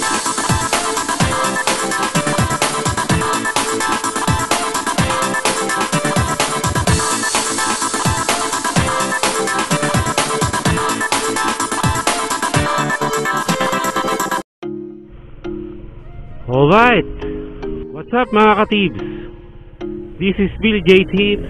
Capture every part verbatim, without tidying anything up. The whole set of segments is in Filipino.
Alright, what's up mga ka-Tibbs? This is Bill J. Tibbs.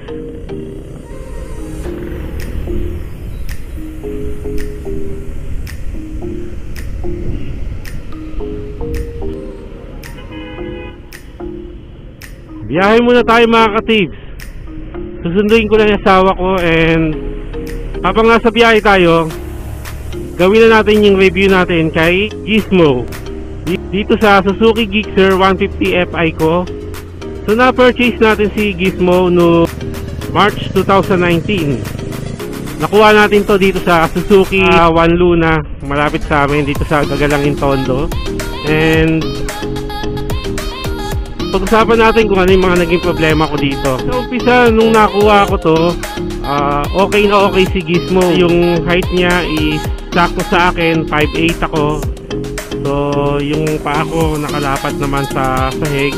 Biyahe muna tayo mga ka-Tibbs. Susunduin ko lang yung asawa ko, and habang nasa biyahe tayo, gawin na natin yung review natin kay Gizmo dito sa Suzuki Gixxer one fifty F I ko. So na-purchase natin si Gizmo no March two thousand nineteen. Nakuha natin to dito sa Suzuki uh, One Luna, malapit sa amin dito sa Gagalangin, Tondo. And pag-usapan natin kung ano yung mga naging problema ko dito. Sa umpisa nung nakuha ko to, uh, okay na okay si Gizmo. Yung height niya is sakto sa akin, five eight ako. So, yung paa ko nakalapat naman sa sahig.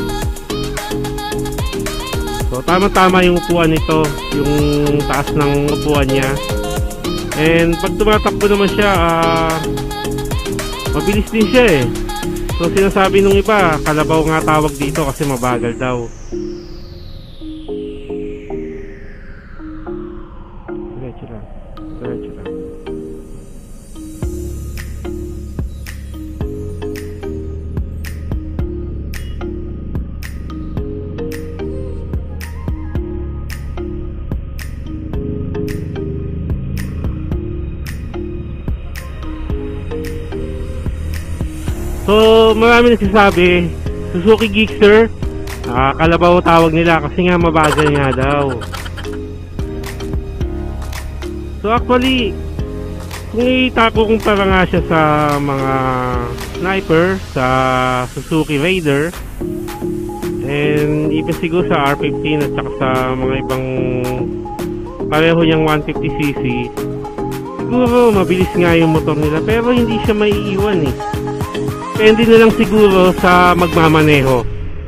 So, tama-tama yung upuan nito, yung taas ng upuan niya. And pag tumatakbo naman siya, uh, mabilis din siya eh. So, sinasabi nung iba, kalabaw nga tawag dito kasi mabagal daw. Diretso lang. Diretso lang. So, marami nagsasabi, Suzuki Gixxer, uh, kalabaw tawag nila kasi nga mabagal nga daw. So, actually, kung itakukumpara nga siya sa mga sniper, sa Suzuki Raider, and even siguro sa R fifteen at saka sa mga ibang pareho niyang one fifty c c, siguro mabilis nga yung motor nila, pero hindi siya maiiwan eh. Depende na lang siguro sa magmamaneho.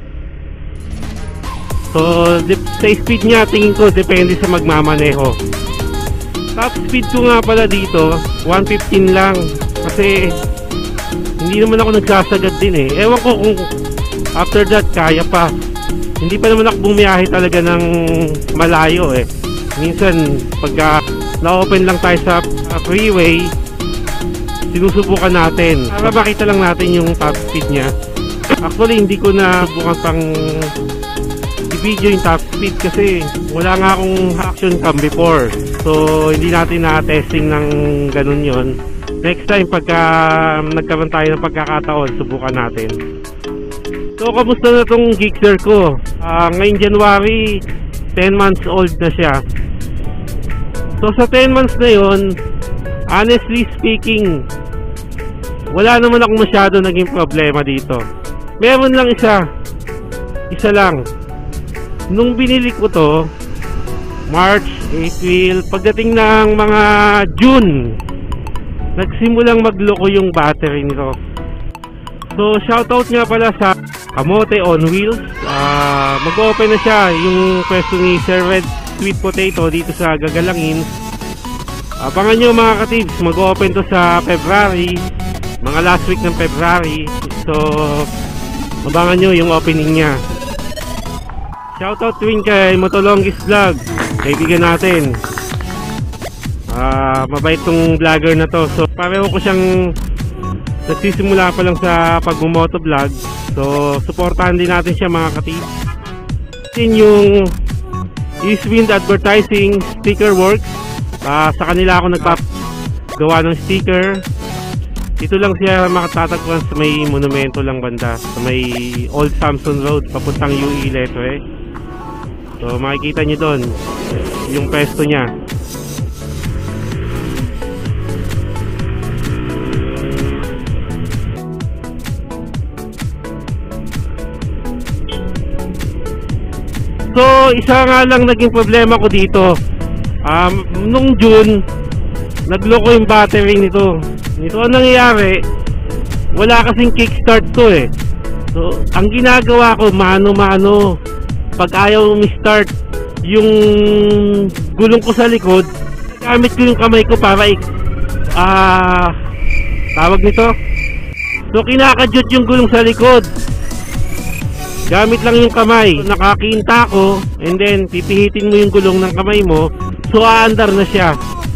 So, sa speed niya, tingin ko, depende sa magmamaneho. Top speed ko nga pala dito, one fifteen lang. Kasi, hindi naman ako nagsasagad din eh. Ewan ko kung after that, kaya pa. Hindi pa naman ako bumiyahe talaga ng malayo eh. Minsan, pagka na-open lang tayo sa freeway, sinusubukan natin para makita lang natin yung top speed nya. Actually hindi ko na subukan pang i-video yung top speed kasi wala nga akong action cam before, so hindi natin na-testing ng ganun yon. Next time pagka nagkaroon tayo ng pagkakataon, subukan natin. So kamusta na tong Gixxer ko? uh, ngayong January, ten months old na siya. So sa ten months na yon, honestly speaking, wala naman akong masyado naging problema dito. Meron lang isa. Isa lang. Nung binili ko to, March, April, pagdating ng mga June, nagsimulang magloko yung battery nito. So, shoutout nga pala sa Kamote on Wheels. uh, Mag-open na siya yung pwesto ni Sir Red Sweet Potato dito sa Gagalangin. Abangan nyo mga ka-Tibbs, mag-open to sa February, mga last week ng February. So, abangan nyo yung opening nya. Shoutout rin kay Motolongis Vlog, kaibigan natin. uh, Mabait tong vlogger na to. So, pareho ko siyang nagsisimula pa lang sa pag-moto vlog. So, supportahan din natin siya mga ka-Tibbs. Din yung Eastwind Advertising Sticker Works. Uh, sa kanila ako nagpapagawa ng sticker. Dito lang siya makatatagpuan sa may monumento lang banda, sa may Old Samson Road papuntang U E Letre. So makikita nyo doon yung pesto niya. So isa nga lang naging problema ko dito. Um, nung June, nagloko yung battery nito. Ito ang nangyayari, wala kasing kickstart to eh. So ang ginagawa ko, mano-mano. Pag ayaw mi-start yung gulong ko sa likod, gamit ko yung kamay ko para ik ah tawag nito, so kinakadyot yung gulong sa likod gamit lang yung kamay. Nakakinta ko, and then pipihitin mo yung gulong ng kamay mo, so aandar na siya.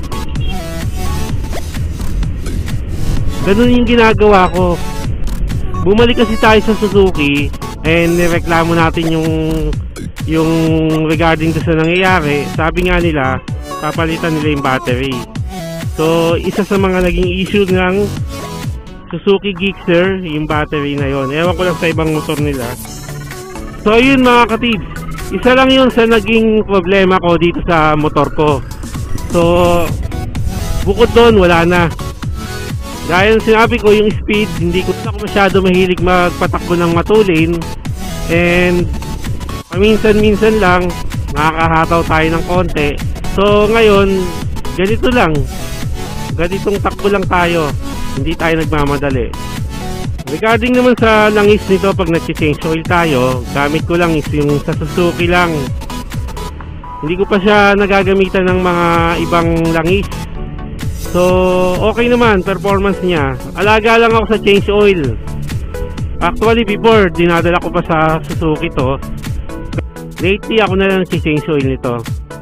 Ganun yung ginagawa ko. Bumalik kasi tayo sa Suzuki and nireklamo natin yung yung regarding to sa nangyayari. Sabi nga nila, papalitan nila yung battery. So isa sa mga naging issue ng Suzuki Gixxer, yung battery na yon. Ewan ko lang sa ibang motor nila. So yun mga katibs, isa lang yun sa naging problema ko dito sa motor ko. So bukod doon, wala na. Dahil sinabi ko, yung speed, hindi ko ako masyado mahilig magpatakbo ng matulin. And minsan-minsan lang nakakahataw tayo ng konti. So ngayon, ganito lang, ganitong takbo lang tayo, hindi tayo nagmamadali. Regarding naman sa langis nito, pag nag-change oil tayo, gamit ko lang is yung sa Suzuki lang. Hindi ko pa siya nagagamitan ng mga ibang langis. So okay naman performance niya. Alaga lang ako sa change oil. Actually before, dinadala ko pa sa Suzuki to. Lately ako na lang si-change oil nito.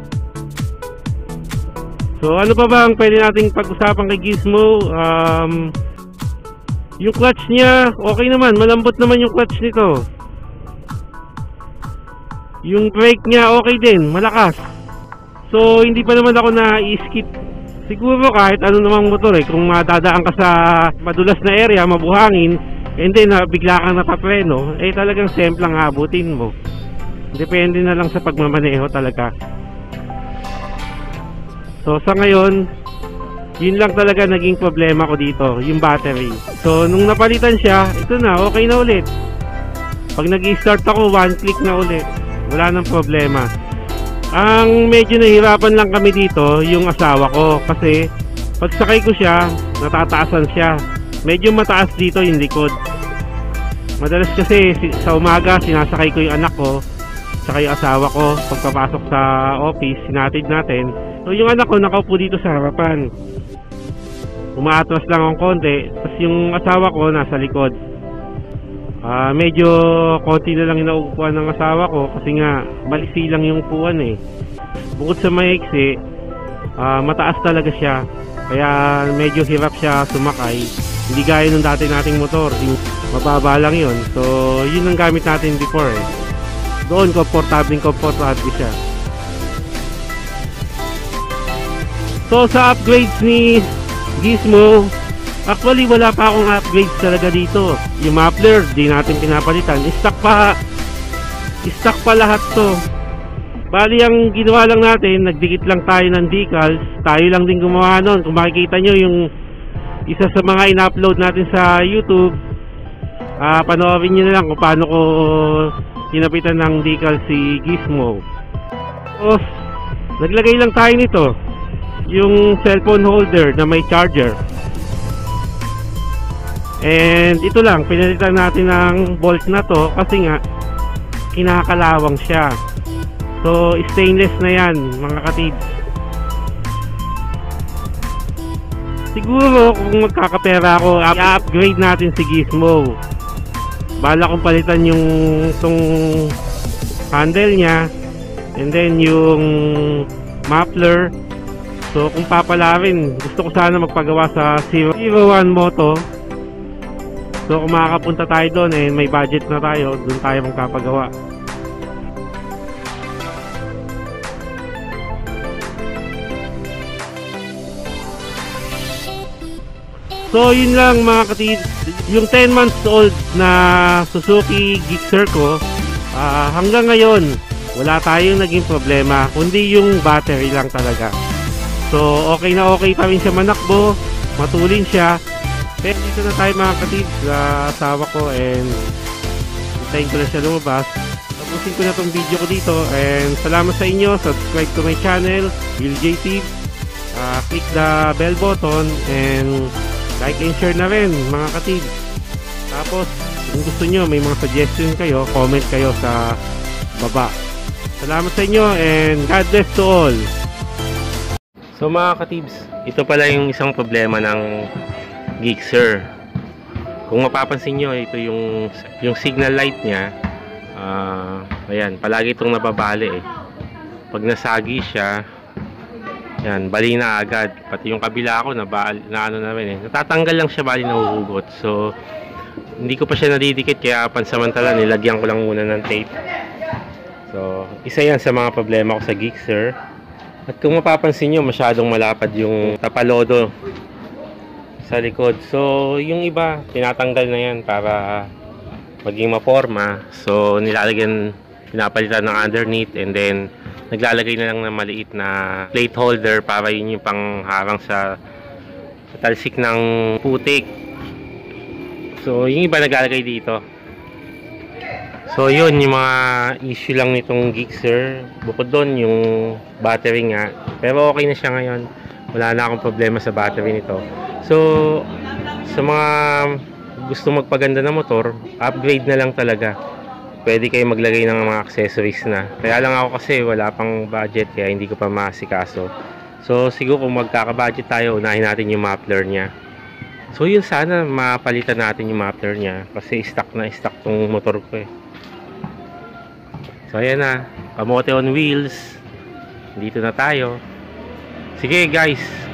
So ano pa ba ang pwede nating pag-usapan kay Gizmo? Um, yung clutch niya, okay naman, malambot naman yung clutch nito. Yung brake niya okay din, malakas. So hindi pa naman ako na-skip. Siguro kahit ano namang motor eh, kung madadaan ka sa madulas na area, mabuhangin, and then uh, bigla kang natapreno, eh talagang semplang abutin mo. Depende na lang sa pagmamaneho talaga. So sa ngayon, yun lang talaga naging problema ko dito, yung battery. So nung napalitan siya, ito na, okay na ulit. Pag nag-i-start ako, one click na ulit, wala nang problema. Ang medyo nahirapan lang kami dito, yung asawa ko, kasi pag sakay ko siya, natataasan siya. Medyo mataas dito yung likod. Madalas kasi sa umaga sinasakay ko yung anak ko saka yung asawa ko pagpapasok sa office, sinatid natin. So yung anak ko nakaupo dito sa harapan, umaatras lang ang konti, tapos yung asawa ko nasa likod. Uh, medyo konti na lang inaupuan ng asawa ko kasi nga malisi lang yung upuan eh. Bukod sa maiksi, uh, mataas talaga siya, kaya medyo hirap siya sumakay. Hindi gaya nung dati nating motor, yung mababa lang yun. So yun ang gamit natin before eh. Doon komportable komportable siya. So sa upgrades ni Gizmo, actually wala pa akong upgrades talaga dito. Yung muffler, di natin pinapalitan. Stock pa, stock pa lahat to. Bali ang ginawa lang natin, nagdikit lang tayo ng decals. Tayo lang din gumawa nun. Kung makikita nyo yung isa sa mga in-upload natin sa YouTube, uh, panoorin nyo na lang kung paano ko kinapitan ng decal si Gizmo. So, naglagay lang tayo nito, yung cellphone holder na may charger. And ito lang, pinalitan natin ng bolt na to kasi nga kinakalawang siya. So stainless na yan mga katibs. Siguro kung magkakapera ako, i-upgrade natin si Gizmo. Bala kong palitan yung itong handle nya, and then yung muffler. So kung papalarin, gusto ko sana magpagawa sa zero one Moto. So kung makakapunta tayo doon, eh may budget na tayo, doon tayo magpapagawa. So yun lang mga katid, yung ten months old na Suzuki Gixxer ko, uh, hanggang ngayon wala tayong naging problema, kundi yung battery lang talaga. So okay na okay pa rin siya manakbo, matulin siya. Pero dito na tayo mga katid sa asawa ko, and hintayin ko na siya lumabas. Tapusin ko na tong video ko dito, and salamat sa inyo. Subscribe to my channel, Will J T. uh, click the bell button and like and share na rin mga katid. Tapos kung gusto nyo, may mga suggestion kayo, comment kayo sa baba. Salamat sa inyo and God bless to all. So mga katibs, ito pala yung isang problema ng Gixxer. Kung mapapansin nyo, ito yung yung signal light nya. Uh, ayan, palagi itong nababali eh. Pag nasagi siya, yan, bali na agad. Pati yung kabila ko na, na ano na rin eh. Natatanggal lang siya, bali nahuhugot. So hindi ko pa siya nadidikit, kaya pansamantala nilagyan ko lang muna ng tape. So isa yan sa mga problema ko sa Gixxer. At kung mapapansin nyo, masyadong malapad yung tapalodo sa likod. So yung iba tinatanggal na yan para maging maporma. So nilalagyan, pinapalitan ng underneath, and then naglalagay na lang ng maliit na plate holder para yun yung pangharang sa, sa talsik ng putik. So yung iba naglalagay dito. So yun yung mga issue lang nitong Gixxer. Bukod doon yung battery nga, pero okay na siya ngayon, wala na akong problema sa battery nito. So sa mga gusto magpaganda ng motor, upgrade na lang talaga. Pwede kayo maglagay ng mga accessories na. Kaya lang ako kasi wala pang budget, kaya hindi ko pa masikaso. So siguro kung magkaka-budget tayo, unahin natin yung muffler nya. So yun, sana mapalitan natin yung muffler nya kasi stock na stock tong motor ko eh. So ayan na, kamote on wheels. Dito na tayo. Sige guys,